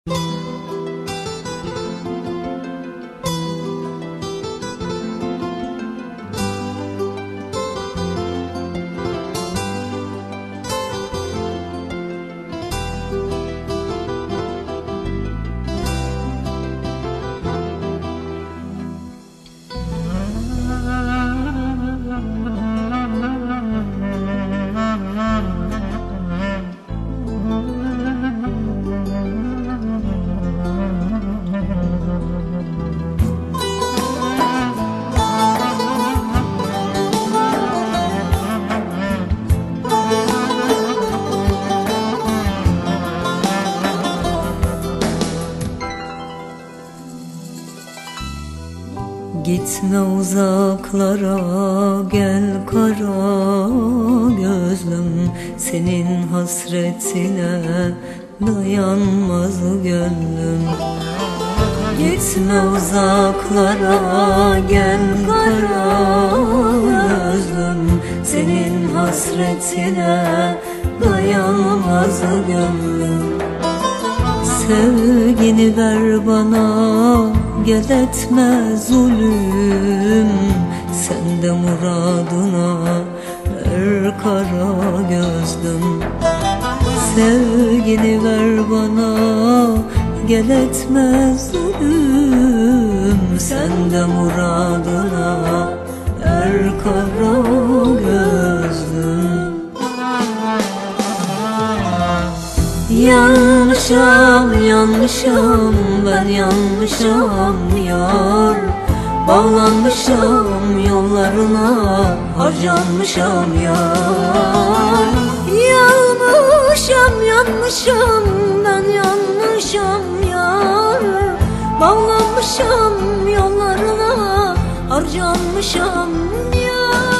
Gitme uzaklara, gel kara gözlüm, senin hasretine dayanmaz gönlüm. Gitme uzaklara, gel kara gözlüm, senin hasretine dayanmaz gönlüm. Sevgini ver bana, gel etme zulüm, sen de muradına er kara gözlüm. Sevgini ver bana, gel etme zulüm, sen de muradına er kara gözlüm. Yanmışam, yanmışam, ben yanmışam yar. Bağlanmışam yollarına, harcanmışam yar. Yanmışam, yanmışam, ben yanmışam yar. Bağlanmışam yollarına, harcanmışam yar.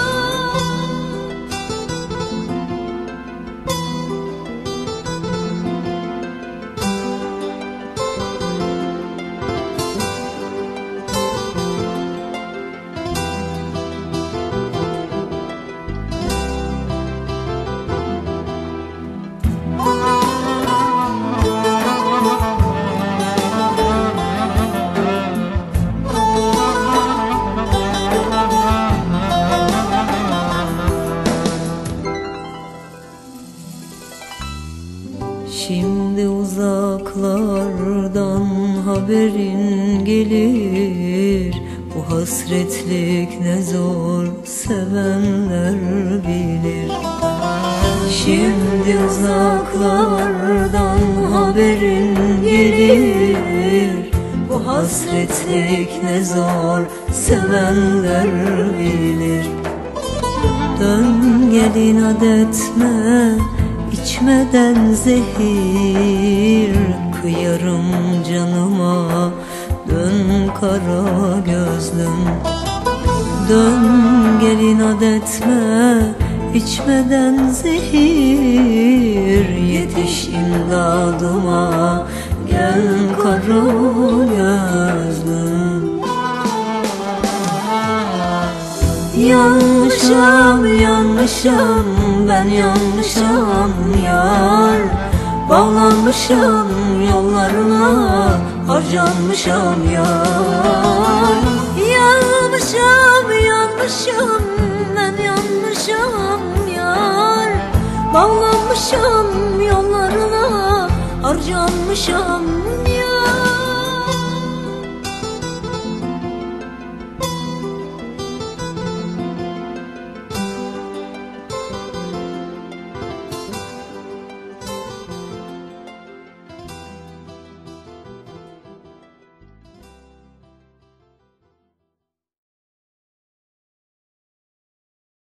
Şimdi uzaklardan haberin gelir, bu hasretlik ne zor sevenler bilir. Şimdi uzaklardan haberin gelir, bu hasretlik ne zor sevenler bilir. Dön gel inat etme, İçmeden zehir kıyarım canıma, dön kara gözlüm. Dön gel inat etme, içmeden zehir yetiş imdadıma, gel kara gözlüm. Yanmışam, yanmışam, ben yanmışam yar. Bağlanmışam yollarına, harcanmışam yar. Yanmışam, yanmışam, ben yanmışam yar. Bağlanmışam yollarına, harcanmışam yar.